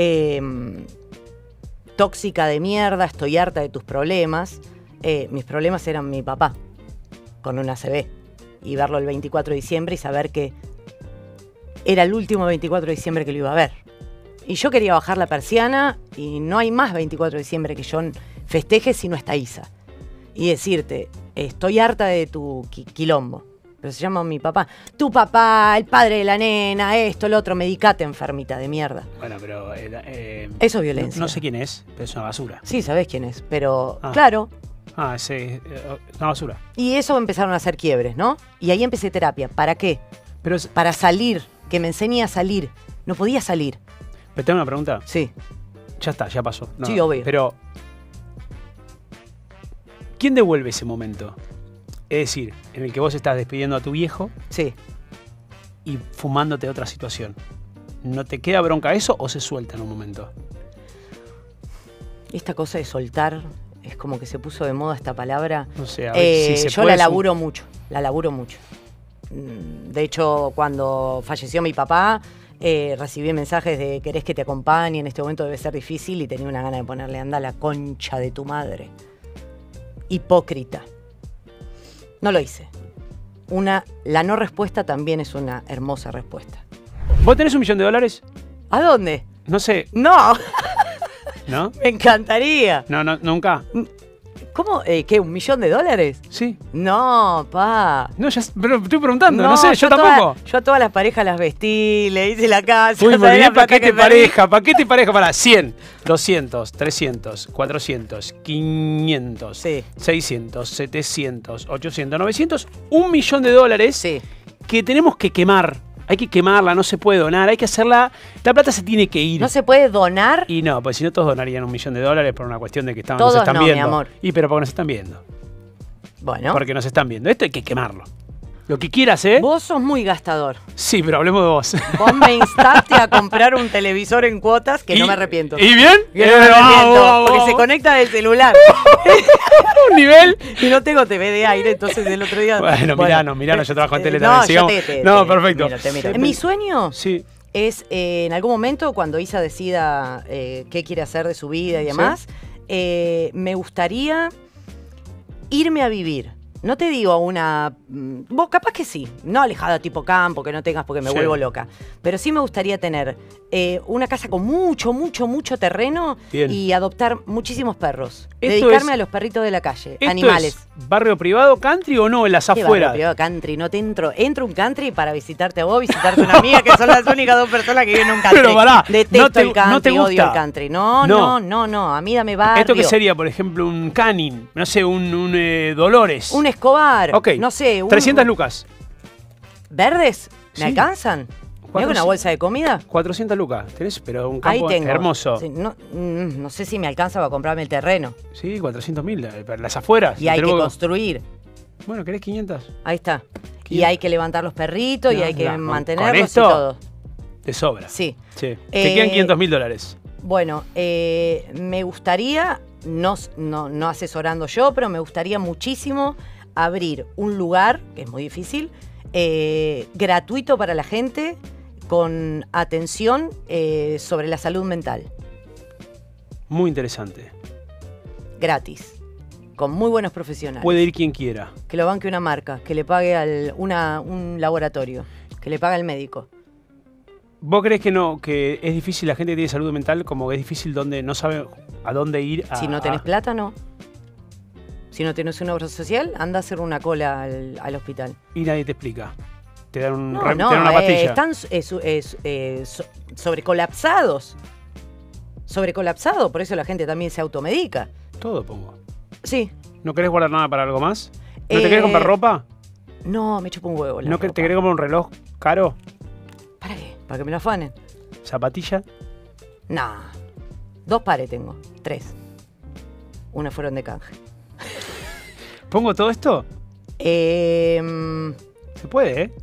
A: tóxica de mierda, estoy harta de tus problemas. Mis problemas eran mi papá, con una ACV. Y verlo el 24 de diciembre y saber que era el último 24 de diciembre que lo iba a ver. Y yo quería bajar la persiana y no hay más 24 de diciembre que yo festeje si no está Isa. Y decirte, estoy harta de tu quilombo. Pero se llama mi papá. Tu papá, el padre de la nena, esto, lo otro, medicate, enfermita de mierda.
B: Bueno, pero...
A: Eso es violencia.
B: No sé quién es, pero es una basura.
A: Sí, sabés quién es, pero
B: Ah.
A: claro.
B: Es una basura.
A: Y eso empezaron a hacer quiebres, ¿no? Y ahí empecé terapia. ¿Para qué?
B: Pero,
A: Para salir, que me enseñe a salir. No podía salir.
B: pero tengo una pregunta.
A: Sí.
B: Ya está, ya pasó. No,
A: Sí, obvio.
B: Pero, ¿quién devuelve ese momento? Es decir, en el que vos estás despidiendo a tu viejo
A: Sí.
B: y fumándote otra situación. ¿No te queda bronca eso o se suelta en un momento?
A: Esta cosa de soltar, es como que se puso de moda esta palabra.
B: No sé, a ver si se
A: yo
B: puede
A: la laburo mucho, De hecho, cuando falleció mi papá, recibí mensajes de querés que te acompañe, en este momento debe ser difícil, y tenía una gana de ponerle anda la concha de tu madre. Hipócrita. No lo hice. La no respuesta también es una hermosa respuesta.
B: ¿Vos tenés $1 millón?
A: ¿A dónde?
B: No sé,
A: No,
B: ¿no?
A: me encantaría.
B: No, nunca.
A: ¿Cómo? ¿Qué? ¿$1 millón?
B: Sí.
A: No, pa.
B: No, pero estoy preguntando, no sé, yo
A: toda-
B: tampoco.
A: yo a todas las parejas las vestí, le hice la casa.
B: Uy, muy
A: ¿sabés
B: bien,
A: la plata
B: paquete
A: que perdí?
B: pareja, paquete pareja para 100, 200, 300, 400, 500,
A: Sí.
B: 600, 700, 800, 900, $1 millón
A: Sí.
B: que tenemos que quemar. Hay que quemarla, no se puede donar, hay que hacerla. La plata se tiene que ir.
A: No se puede donar.
B: Y no, pues si no todos donarían $1 millón por una cuestión de que nos
A: Todos
B: están
A: no, mi
B: viendo.
A: amor.
B: Y pero porque nos están viendo.
A: Bueno,
B: Porque nos están viendo. Esto hay que quemarlo. Lo que quieras, ¿eh?
A: vos sos muy gastador.
B: Sí, pero hablemos de vos.
A: Vos me instaste a comprar un televisor en cuotas que no me arrepiento.
B: ¿Y bien?
A: Que no me arrepiento,
B: Vamos,
A: porque se
B: vamos.
A: conecta del celular.
B: Un nivel.
A: Y no tengo TV de aire, entonces el otro día...
B: Bueno, miranos, yo trabajo en tele
A: no,
B: también.
A: yo
B: Sigamos.
A: te
B: No,
A: miro,
B: perfecto.
A: te miro. Mi sueño
B: Sí.
A: es, en algún momento, cuando Isa decida qué quiere hacer de su vida y demás, me gustaría irme a vivir No te digo una... Vos capaz que sí, no alejada tipo campo, que no tengas porque me vuelvo loca. Pero sí me gustaría tener una casa con mucho terreno.
B: Bien.
A: Y adoptar muchísimos perros.
B: Esto
A: Dedicarme
B: es-
A: a los perritos de la calle,
B: ¿Esto
A: animales.
B: es barrio privado, country o no, en las
A: ¿Qué barrio
B: afueras?
A: privado, country? No te entro un country para visitarte a vos, visitarte a una amiga, que son las únicas 2 personas que viven en un country.
B: Pero pará,
A: Detesto
B: ¿no te-
A: el country,
B: no te
A: odio
B: gusta?
A: el country. No. A mí dame barrio.
B: ¿Esto qué sería, por ejemplo, un Canin? No sé, un Dolores.
A: Un Escobar.
B: Ok.
A: No sé.
B: 300 lucas.
A: ¿Verdes? ¿Me
B: Sí.
A: alcanzan? ¿Mira con una bolsa de comida?
B: 400 lucas. Tenés, pero un
A: Ahí
B: campo
A: tengo.
B: hermoso.
A: Sí, no sé si me alcanza para comprarme el terreno.
B: Sí, 400.000. Para las afueras.
A: Y hay que
B: Tenemos-
A: construir.
B: Bueno, ¿querés 500?
A: Ahí está. Y
B: 500.
A: hay que levantar los perritos y
B: No,
A: hay que
B: no, con
A: mantenerlos
B: esto-
A: y todo.
B: Te sobra.
A: Sí.
B: Sí. Te quedan 500.000 dólares.
A: Bueno, me gustaría, no asesorando yo, pero me gustaría muchísimo abrir un lugar, que es muy difícil, gratuito para la gente, con atención sobre la salud mental.
B: Muy interesante.
A: Gratis. Con muy buenos profesionales.
B: Puede ir quien quiera.
A: Que lo banque una marca, que le pague un laboratorio, que le pague al médico.
B: ¿Vos crees que no, que es difícil la gente que tiene salud mental, como que es difícil donde no sabe a dónde ir?
A: Si no tenés plata, no. Si no tenés una obra social, anda a hacer una cola al hospital.
B: Y nadie te explica. Te dan,
A: No,
B: te dan una pastilla.
A: están sobrecolapsados. Sobrecolapsado, por eso la gente también se automedica.
B: Todo pongo.
A: Sí.
B: ¿No querés guardar nada para algo más? ¿No
A: Eh,
B: te querés comprar ropa?
A: No, me chupo un huevo.
B: ¿No te querés comprar un reloj caro?
A: ¿Para qué? ¿Para que me lo afanen?
B: ¿Zapatilla?
A: Nah. 2 pares tengo. 3. Una fueron de canje.
B: ¿Pongo todo esto? Se puede, ¿eh?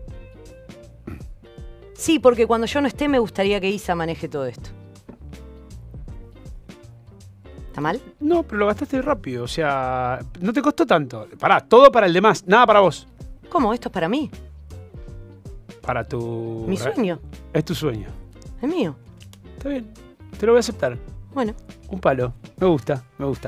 A: Sí, porque cuando yo no esté me gustaría que Isa maneje todo esto. ¿Está mal?
B: No, pero lo gastaste rápido. O sea, no te costó tanto. Pará, todo para el demás, nada para vos.
A: ¿Cómo? Esto es para mí.
B: Para tu...
A: Mi sueño.
B: Es tu sueño.
A: Es mío.
B: Está bien, te lo voy a aceptar.
A: Bueno.
B: Un palo. Me gusta, me gusta.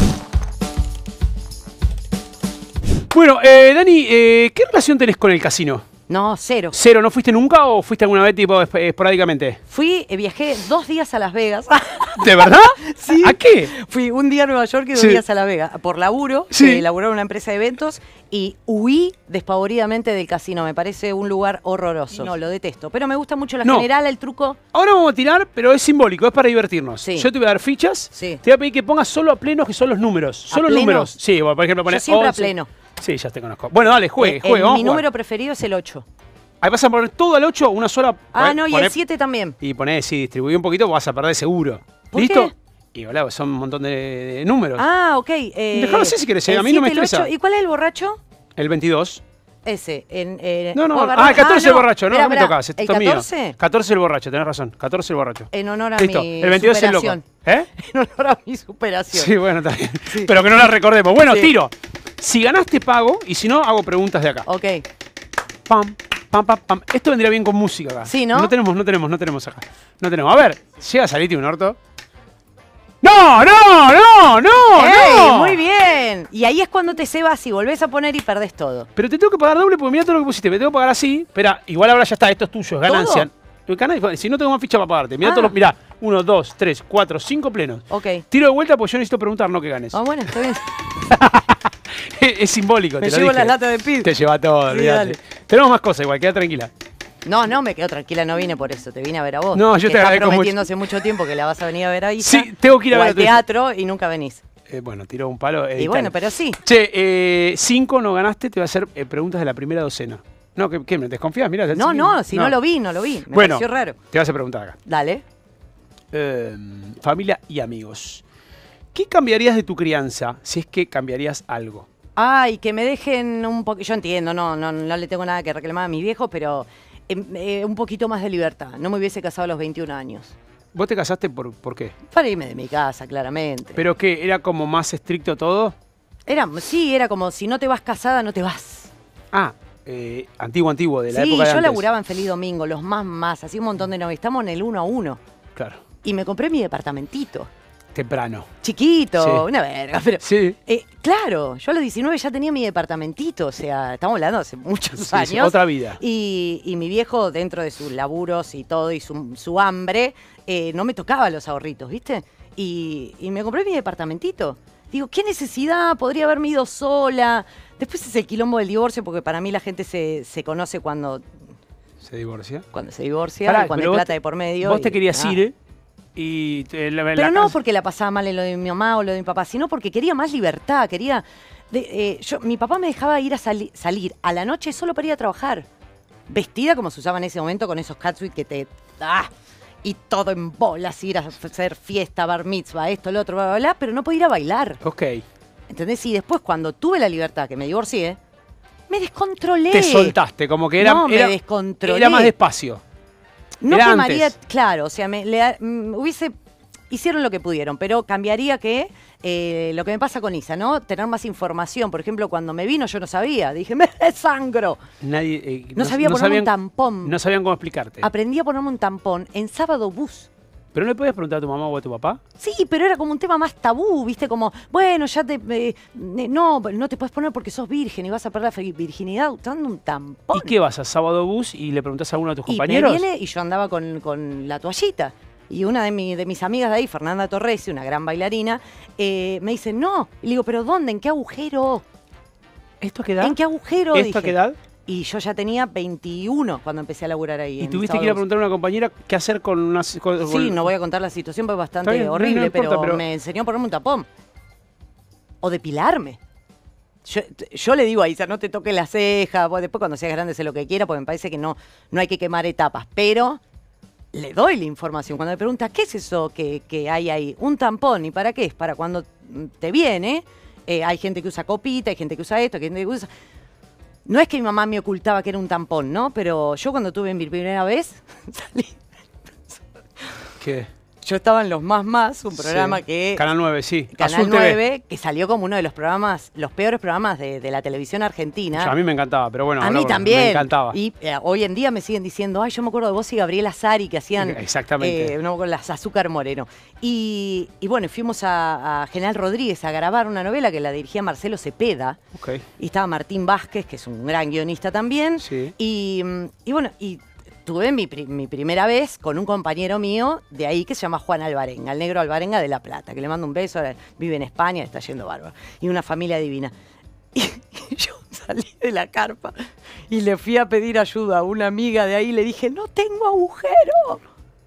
B: Bueno, Dani, ¿qué relación tenés con el casino?
A: No, 0.
B: ¿Cero? ¿No fuiste nunca o fuiste alguna vez tipo esporádicamente?
A: Viajé 2 días a Las Vegas.
B: ¿De verdad?
A: Sí.
B: ¿A qué?
A: Fui un día a Nueva York y 2
B: Sí.
A: días a Las Vegas. Por laburo,
B: Sí.
A: laburaba en una empresa de eventos y huí despavoridamente del casino. Me parece un lugar horroroso. No, lo detesto. Pero me gusta mucho la
B: No.
A: general, el truco.
B: Ahora vamos a tirar, pero es simbólico, es para divertirnos.
A: Sí.
B: Yo te voy a dar fichas,
A: Sí.
B: te voy a pedir que pongas solo a plenos, que son los números. Solo
A: pleno?
B: números. Sí, bueno, por ejemplo,
A: Yo
B: pones
A: siempre
B: 11.
A: a pleno.
B: Sí, ya te conozco. Bueno, dale, juegue,
A: Mi
B: vamos a jugar.
A: número preferido es el 8.
B: Ahí vas a poner todo al 8, una sola.
A: Ah, no, y el
B: Poné-
A: 7 también.
B: Y ponés, si distribuí un poquito, vas a perder seguro.
A: ¿Por
B: ¿Listo?
A: qué?
B: Y hola, son un montón de números.
A: Ah, ok.
B: Dejalo así si querés,
A: el
B: a mí no me
A: 7, el
B: estresa.
A: 8. ¿Y cuál es el borracho?
B: El 14.
A: Ese.
B: No, no,
A: ¿puedo agarrar?
B: el 14 es el borracho, no,
A: Esperá,
B: no me
A: esperá.
B: tocas, esto
A: ¿El
B: es mío.
A: 14?
B: 14 es el borracho, tenés razón, 14 es el borracho.
A: En honor a
B: Listo,
A: mi
B: el 22 es el loco.
A: superación.
B: ¿Eh?
A: En honor a mi superación.
B: Sí, bueno, está bien. Pero que no la recordemos. Bueno,
A: Sí.
B: tiro. Si ganaste, pago, y si no, hago preguntas de acá.
A: Ok.
B: Pam, pam, pam, pam. Esto vendría bien con música acá.
A: Sí, ¿no?
B: No tenemos acá. No tenemos. A ver, llega a salirte un orto. ¡No, no, no, no,
A: ¡Ey!
B: no!
A: Muy bien. Y ahí es cuando te cebas y volvés a poner y perdés todo.
B: Pero te tengo que pagar doble porque mira todo lo que pusiste. Me tengo que pagar así. Espera, igual ahora ya está. Esto es tuyo, es ganancia. Si no tengo más ficha para pagarte. Mirá
A: Ah.
B: todos los. Mirá, 1, 2, 3, 4, 5 plenos.
A: Ok.
B: Tiro de vuelta porque yo necesito preguntar, no que ganes.
A: Ah, bueno, está bien.
B: Es simbólico,
A: Me
B: te lo
A: llevo
B: dije.
A: las latas de pid.
B: Te lleva todo,
A: Sí,
B: olvídate.
A: dale.
B: Tenemos más cosas igual, queda tranquila.
A: No, me quedo tranquila, no vine por eso. Te vine a ver a vos.
B: No, yo
A: que
B: te
A: estás
B: agradezco
A: prometiendo
B: mucho.
A: hace mucho tiempo que la vas a venir a ver a Isa.
B: Sí, tengo que ir a
A: o
B: ver a
A: al
B: tu hija.
A: teatro y nunca venís.
B: Bueno, tiró un palo.
A: Y
B: editalo.
A: bueno, pero sí.
B: Che, 5 no ganaste, te voy a hacer preguntas de la primera docena. No, ¿qué? ¿Me desconfías? Mira,
A: No, si no lo vi. Me
B: bueno,
A: pareció raro.
B: te vas a preguntar acá.
A: Dale.
B: Familia y amigos. ¿Qué cambiarías de tu crianza si es que cambiarías algo?
A: Ay, que me dejen un poco. Yo entiendo, no le tengo nada que reclamar a mis viejos, pero un poquito más de libertad. No me hubiese casado a los 21 años.
B: ¿Vos te casaste por qué?
A: Para irme de mi casa, claramente.
B: ¿Pero qué? ¿Era como más estricto todo?
A: Era como si no te vas casada, no te vas.
B: Ah, antiguo, de la
A: Sí,
B: época de
A: yo
B: antes.
A: laburaba en Feliz Domingo, los más, hacía un montón de novios. Estamos en el 1 a 1.
B: Claro.
A: Y me compré mi departamentito.
B: Temprano.
A: Chiquito,
B: Sí.
A: una verga, pero...
B: Sí.
A: Claro, yo a los 19 ya tenía mi departamentito, o sea, estamos hablando hace muchos
B: Sí,
A: años.
B: sí, otra vida.
A: Y mi viejo, dentro de sus laburos y todo, y su hambre, no me tocaba los ahorritos, ¿viste? Y me compré mi departamentito. Digo, ¿qué necesidad? Podría haberme ido sola. Después es el quilombo del divorcio, porque para mí la gente se conoce cuando
B: ¿Se divorcia?
A: se divorcia,
B: Pará,
A: y cuando
B: pero
A: hay
B: vos
A: plata de por medio.
B: Vos te
A: y
B: querías
A: nada.
B: ir, y
A: Pero no porque la pasaba mal en lo de mi mamá o lo de mi papá, sino porque quería más libertad, quería... mi papá me dejaba ir a salir a la noche solo para ir a trabajar. Vestida como se usaba en ese momento, con esos catsuits que te... y todo en bolas, ir a hacer fiesta, bar mitzvah, esto, lo otro, bla, bla, bla, pero no podía ir a bailar.
B: Ok.
A: ¿Entendés? Y después cuando tuve la libertad, que me divorcié, me descontrolé.
B: Te soltaste, como que era...
A: No, me descontrolé.
B: Era más despacio.
A: No
B: Era
A: quemaría,
B: antes.
A: claro, o sea, hicieron lo que pudieron, pero cambiaría que lo que me pasa con Isa, ¿no? Tener más información. Por ejemplo, cuando me vino yo no sabía, dije, me desangro.
B: Nadie...
A: No sabía ponerme un tampón.
B: No sabían cómo explicarte.
A: Aprendí a ponerme un tampón en sábado bus.
B: ¿Pero no le podías preguntar a tu mamá o a tu papá?
A: Sí, pero era como un tema más tabú, ¿viste? Como, bueno, ya no te puedes poner porque sos virgen y vas a perder la virginidad usando un tampón.
B: ¿Y qué vas a sábado bus y le preguntás a uno de tus
A: Y me
B: compañeros?
A: viene y yo andaba con la toallita. Y una de mis amigas de ahí, Fernanda Torresi, una gran bailarina, me dice, no. Y le digo, ¿pero dónde? ¿En qué agujero?
B: ¿Esto a qué edad?
A: ¿En qué agujero?
B: ¿Esto
A: Dije.
B: a qué edad?
A: Y yo ya tenía 21 cuando empecé a laburar ahí.
B: Y
A: en
B: tuviste que ir a
A: sábados.
B: preguntar a una compañera qué hacer con una...
A: Sí, no voy a contar la situación porque es bastante
B: Está bien,
A: horrible,
B: no importa, pero
A: me enseñó a ponerme un tapón. O depilarme. Yo le digo a Isa, no te toques la ceja, vos después cuando seas grande sé lo que quiera, porque me parece que no hay que quemar etapas, pero le doy la información. Cuando me pregunta, ¿qué es eso que hay ahí? Un tampón, ¿y para qué? Es para cuando te viene, hay gente que usa copita, hay gente que usa esto, hay gente que usa... No es que mi mamá me ocultaba que era un tampón, ¿no? Pero yo cuando tuve mi primera vez, salí...
B: ¿Qué?
A: Yo estaba en Los Más, un programa
B: Sí.
A: que...
B: Canal 9, sí.
A: Canal
B: Azul TV.
A: 9, que salió como uno de los programas, los peores programas de la televisión argentina.
B: A mí me encantaba, pero bueno.
A: A mí
B: ahora
A: también.
B: Me encantaba.
A: Y hoy en día me siguen diciendo, ay, yo me acuerdo de vos y Gabriela Sari que hacían...
B: Exactamente.
A: no, con las Azúcar Moreno. Y bueno, fuimos a General Rodríguez a grabar una novela que la dirigía Marcelo Cepeda.
B: Ok.
A: Y estaba Martín Vázquez, que es un gran guionista también.
B: Sí.
A: Y bueno, y tuve mi primera vez con un compañero mío de ahí que se llama Juan Alvarenga, el negro Alvarenga de La Plata, que le mando un beso, ahora vive en España, está yendo bárbaro. Y una familia divina. Y yo salí de la carpa y le fui a pedir ayuda a una amiga de ahí y le dije, no tengo agujero.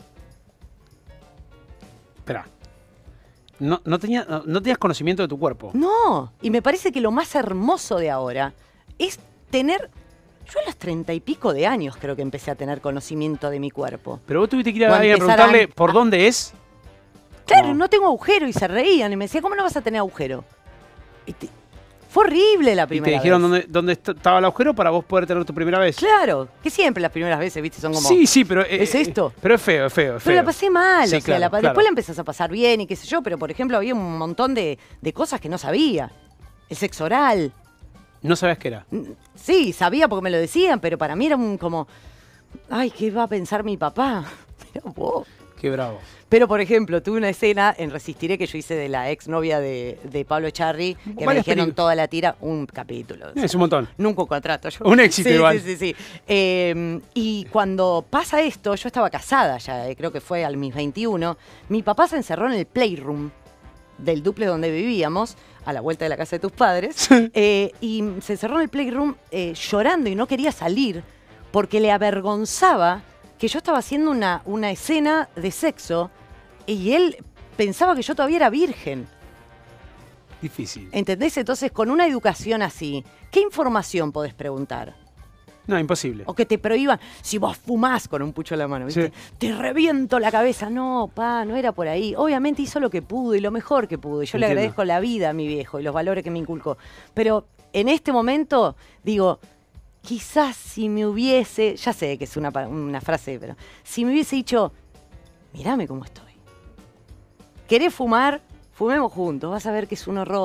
B: Espera. No tenías conocimiento de tu cuerpo.
A: No, y me parece que lo más hermoso de ahora es tener... Yo a los 30 y pico de años creo que empecé a tener conocimiento de mi cuerpo.
B: Pero vos tuviste que ir
A: O
B: a alguien a
A: empezar
B: preguntarle
A: a-
B: por dónde es.
A: Claro, no tengo agujero y se reían y me decían, ¿cómo no vas a tener agujero? Fue horrible la
B: Y
A: primera
B: te dijeron
A: vez.
B: dónde estaba el agujero para vos poder tener tu primera vez.
A: Claro, que siempre las primeras veces, viste, son como...
B: Sí, pero...
A: ¿Es esto?
B: Pero es feo, es feo.
A: Pero la pasé mal,
B: Sí,
A: o sea,
B: claro, claro.
A: después la empezás a pasar bien y qué sé yo, pero por ejemplo había un montón de cosas que no sabía. El sexo oral.
B: No sabías qué era.
A: Sí, sabía porque me lo decían, pero para mí era como... Ay, ¿qué va a pensar mi papá? Mirá vos.
B: Qué bravo.
A: Pero, por ejemplo, tuve una escena en Resistiré que yo hice de la exnovia de Pablo Echarri, que me
B: Varias
A: dijeron
B: películas.
A: toda la tira, un capítulo.
B: Es un montón.
A: Nunca un contrato. Yo.
B: Un éxito
A: Sí,
B: igual.
A: Sí. Y cuando pasa esto, yo estaba casada ya, creo que fue a mis 21, mi papá se encerró en el playroom del duple donde vivíamos, a la vuelta de la casa de tus padres, y se encerró en el playroom llorando y no quería salir porque le avergonzaba que yo estaba haciendo una escena de sexo y él pensaba que yo todavía era virgen.
B: Difícil.
A: ¿Entendés? Entonces, con una educación así, ¿qué información podés preguntar?
B: No, imposible.
A: O que te prohíban, si vos fumás con un pucho en la mano, ¿viste?
B: Sí.
A: Te reviento la cabeza. No, pa, no era por ahí. Obviamente hizo lo que pudo y lo mejor que pudo. Y yo le
B: Entiendo.
A: agradezco la vida a mi viejo y los valores que me inculcó. Pero en este momento, digo, quizás si me hubiese, ya sé que es una frase, pero si me hubiese dicho, mirame cómo estoy. ¿Querés fumar? Fumemos juntos, vas a ver que es un horror.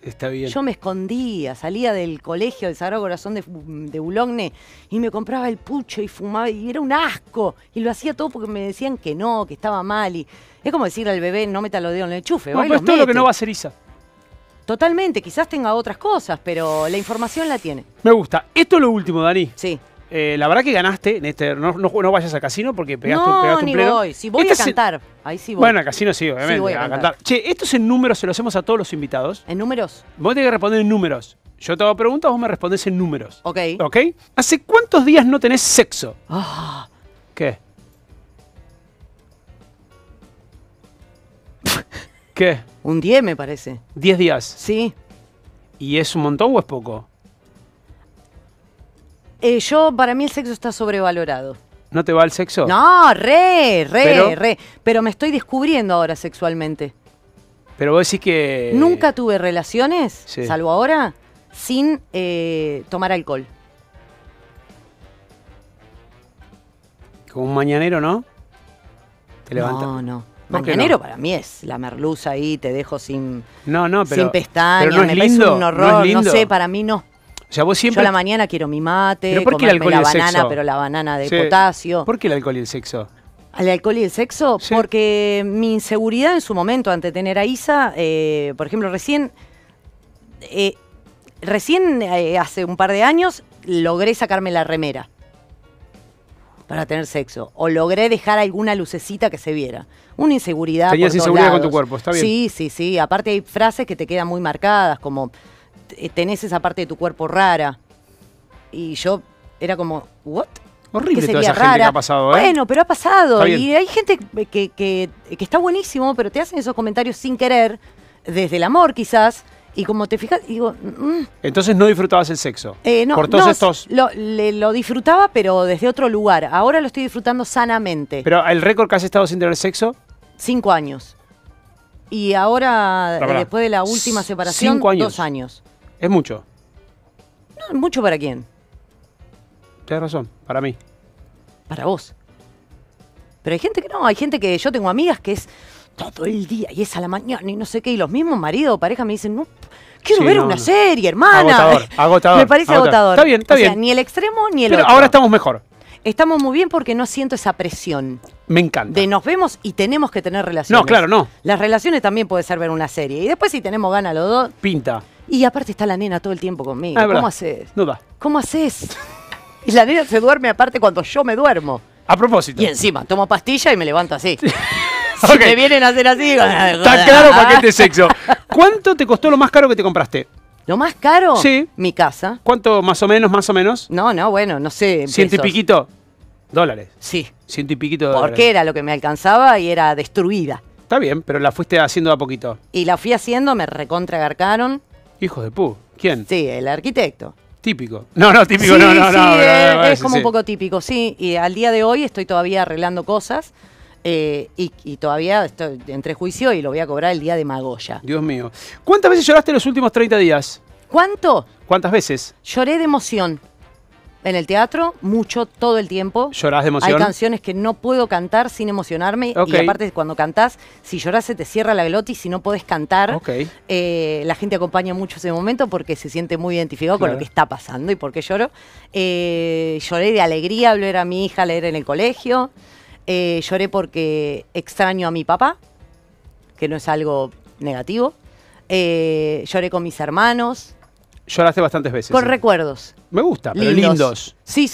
B: Está bien.
A: Yo me escondía, salía del colegio del Sagrado Corazón de Boulogne y me compraba el pucho y fumaba y era un asco. Y lo hacía todo porque me decían que no, que estaba mal. Y es como decirle al bebé, no meta los dedos en el enchufe.
B: No,
A: va y
B: pero
A: los
B: es todo lo que
A: mete.
B: no va a hacer Isa.
A: Totalmente, quizás tenga otras cosas, pero la información la tiene.
B: Me gusta. Esto es lo último, Dani.
A: Sí.
B: La verdad que ganaste. No vayas al casino porque pegaste
A: No,
B: un
A: ni
B: pleno.
A: voy. Si voy
B: Este
A: a
B: es el-
A: cantar, ahí sí voy.
B: Bueno, al casino sí, obviamente.
A: Sí, voy a cantar.
B: Che, esto es en números, se lo hacemos a todos los invitados.
A: ¿En números?
B: Vos tenés que responder en números. Yo te hago preguntas, vos me respondés en números.
A: Ok.
B: ¿Ok? ¿Hace cuántos días no tenés sexo?
A: Ah,
B: ¿Qué? ¿Qué?
A: un 10 me parece.
B: 10 días.
A: Sí.
B: ¿Y es un montón o es poco?
A: Para mí el sexo está sobrevalorado.
B: ¿No te va el sexo?
A: No, re.
B: ¿Pero?
A: Pero me estoy descubriendo ahora sexualmente.
B: Pero vos decís que...
A: Nunca tuve relaciones,
B: Sí.
A: salvo ahora, sin tomar alcohol.
B: Como un mañanero, ¿no? Te levantas.
A: No.
B: ¿Por qué
A: Mañanero
B: no?
A: para mí es la merluza ahí, te dejo sin
B: No, pero...
A: sin pestañas,
B: pero no es
A: me parece
B: lindo,
A: un
B: no
A: horror,
B: es
A: no
B: lindo.
A: sé, para mí no.
B: O sea, vos siempre...
A: Yo a la mañana quiero mi mate,
B: ¿Pero por qué el
A: comerme
B: alcohol y
A: la
B: el
A: banana,
B: sexo?
A: pero la banana de
B: Sí.
A: potasio.
B: ¿Por qué el alcohol y el sexo?
A: ¿Al alcohol y el sexo?
B: Sí.
A: Porque mi inseguridad en su momento, antes de tener a Isa, por ejemplo, recién hace un par de años, logré sacarme la remera para tener sexo. O logré dejar alguna lucecita que se viera. Una inseguridad.
B: Tenías
A: por todos
B: inseguridad con
A: lados.
B: tu cuerpo, está bien.
A: Sí. Aparte hay frases que te quedan muy marcadas, como tenés esa parte de tu cuerpo rara. Y yo era como, ¿what?
B: Horrible
A: Que
B: toda
A: sería
B: esa gente que
A: rara.
B: ha pasado, ¿eh?
A: Bueno, pero ha pasado.
B: Está bien.
A: Y hay gente que está buenísimo, pero te hacen esos comentarios sin querer, desde el amor quizás. Y como te fijas, digo,
B: Entonces no disfrutabas el sexo.
A: no,
B: Por todos
A: no,
B: estos...
A: lo disfrutaba, pero desde otro lugar. Ahora lo estoy disfrutando sanamente.
B: Pero el récord que has estado sin tener sexo,
A: 5 años. Y ahora,
B: Pará.
A: después de la última separación,
B: 5 años.
A: 2 años.
B: es mucho.
A: No, mucho para quién.
B: Tienes razón, para mí.
A: Para vos. Pero hay gente que no, hay gente que yo tengo amigas que es todo el día y es a la mañana y no sé qué, y los mismos maridos o pareja me dicen, no, quiero
B: Sí,
A: ver
B: no,
A: una
B: no.
A: serie, hermana.
B: Agotador.
A: Me parece agotador.
B: Está bien, está
A: O sea,
B: bien.
A: ni el extremo ni el
B: Pero
A: otro.
B: ahora estamos mejor.
A: Estamos muy bien porque no siento esa presión
B: Me encanta.
A: de nos vemos y tenemos que tener relaciones.
B: No, claro, no.
A: Las relaciones también puede ser ver una serie. Y después si tenemos ganas los dos.
B: Pinta.
A: Y aparte está la nena todo el tiempo conmigo.
B: Ah, es verdad.
A: ¿Cómo haces?
B: No da.
A: ¿Cómo haces? Y la nena se duerme aparte cuando yo me duermo.
B: A propósito.
A: Y encima, tomo pastilla y me levanto así. Si
B: Ok.
A: me vienen a hacer así...
B: Está claro paquete de sexo. ¿Cuánto te costó lo más caro que te compraste?
A: ¿Lo más caro?
B: Sí.
A: Mi casa.
B: ¿Cuánto más o menos, más o menos?
A: No, bueno, no sé. en
B: Ciento y
A: pesos.
B: piquito dólares.
A: Sí.
B: Ciento y piquito dólares.
A: Porque era lo que me alcanzaba y era destruida.
B: Está bien, pero la fuiste haciendo de a poquito.
A: Y la fui haciendo, me recontragarcaron.
B: Hijo de pu. ¿Quién?
A: Sí, el arquitecto.
B: Típico. No, típico,
A: Sí,
B: no.
A: sí,
B: pero,
A: es
B: sí,
A: como
B: sí.
A: un poco típico, sí. Y al día de hoy estoy todavía arreglando cosas y todavía estoy entre juicio y lo voy a cobrar el día de Magoya.
B: Dios mío. ¿Cuántas veces lloraste en los últimos 30 días?
A: ¿Cuánto?
B: ¿Cuántas veces?
A: Lloré de emoción. En el teatro, mucho, todo el tiempo.
B: ¿Llorás de emoción?
A: Hay canciones que no puedo cantar sin emocionarme.
B: Ok.
A: Y aparte, cuando cantás, si llorás se te cierra la glotis y no podés cantar.
B: Ok.
A: La gente acompaña mucho ese momento porque se siente muy identificado con
B: Claro.
A: lo que está pasando y por qué lloro. Lloré de alegría al ver a mi hija leer en el colegio. Lloré porque extraño a mi papá, que no es algo negativo. Lloré con mis hermanos,
B: Lloraste bastantes veces.
A: con
B: sí.
A: recuerdos.
B: Me gusta, pero lindos.
A: Sí.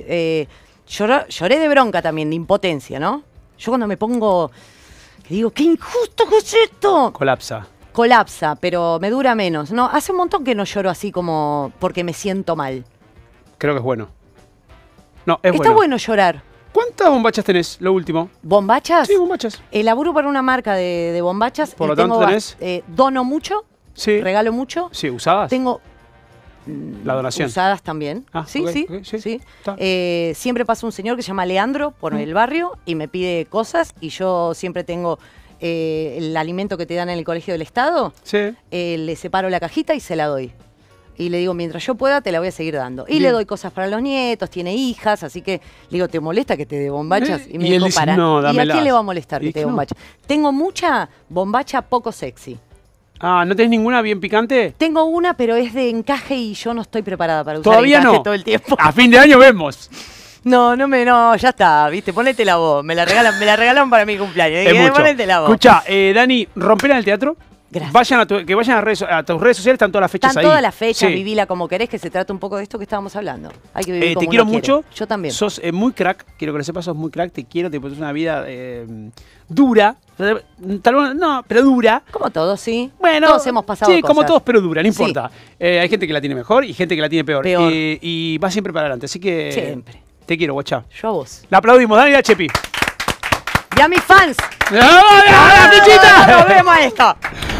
A: Lloré de bronca también, de impotencia, ¿no? Yo cuando me pongo, que digo, qué injusto que es esto.
B: Colapsa.
A: Colapsa, pero me dura menos. No, hace un montón que no lloro así como porque me siento mal.
B: Creo que es bueno. No, es
A: Está bueno llorar.
B: ¿Cuántas bombachas tenés, lo último?
A: ¿Bombachas?
B: Sí, bombachas.
A: Laburo para una marca de bombachas.
B: Por
A: y
B: lo tanto
A: tengo
B: tenés-
A: dono mucho,
B: Sí.
A: regalo mucho.
B: Sí, ¿usadas?
A: Tengo
B: La donación.
A: usadas también.
B: Ah,
A: Sí,
B: ok,
A: sí,
B: ok, sí,
A: sí.
B: está.
A: Siempre pasa un señor que se llama Leandro por el barrio y me pide cosas y yo siempre tengo el alimento que te dan en el colegio del Estado,
B: Sí.
A: le separo la cajita y se la doy. Y le digo, mientras yo pueda, te la voy a seguir dando. Y
B: Bien.
A: le doy cosas para los nietos, tiene hijas, así que le digo, ¿te molesta que te dé bombachas?
B: Y
A: me
B: él
A: dijo,
B: dice, "No,
A: ¿Y a
B: dámelas".
A: quién le va a molestar
B: Y
A: que te dé
B: no.
A: bombachas? Tengo mucha bombacha poco sexy.
B: Ah, ¿no tenés ninguna bien picante?
A: Tengo una, pero es de encaje y yo no estoy preparada para usar
B: Todavía
A: encaje
B: no.
A: todo el tiempo.
B: A fin de año vemos.
A: No, ya está, viste, ponete la voz. Me la regalaron para mi cumpleaños.
B: Es mucho.
A: Ponete la voz.
B: Escuchá, Dani, rompela en el teatro.
A: Gracias.
B: Que vayan a tus redes sociales, están todas las fechas
A: Están
B: ahí.
A: todas las fechas,
B: Sí.
A: vivila como querés, que se trata un poco de esto que estábamos hablando. Hay que vivir como
B: Te
A: uno
B: quiero
A: quiere.
B: mucho.
A: Yo también.
B: Sos muy crack, quiero que lo sepas, sos muy crack, te quiero, te pones una vida dura. Tal vez, no, pero dura.
A: Como todos, sí.
B: Bueno,
A: todos hemos pasado
B: sí,
A: cosas.
B: como todos, pero dura, no
A: Sí.
B: importa. Hay gente que la tiene mejor y gente que la tiene peor.
A: Peor.
B: Y va siempre para adelante, así que
A: Siempre.
B: te quiero, guacha.
A: Yo a vos.
B: La aplaudimos, Dani la Chepi.
A: Y a mis fans.
B: ¡Ah, la fichita!
A: ¡Nos vemos esto!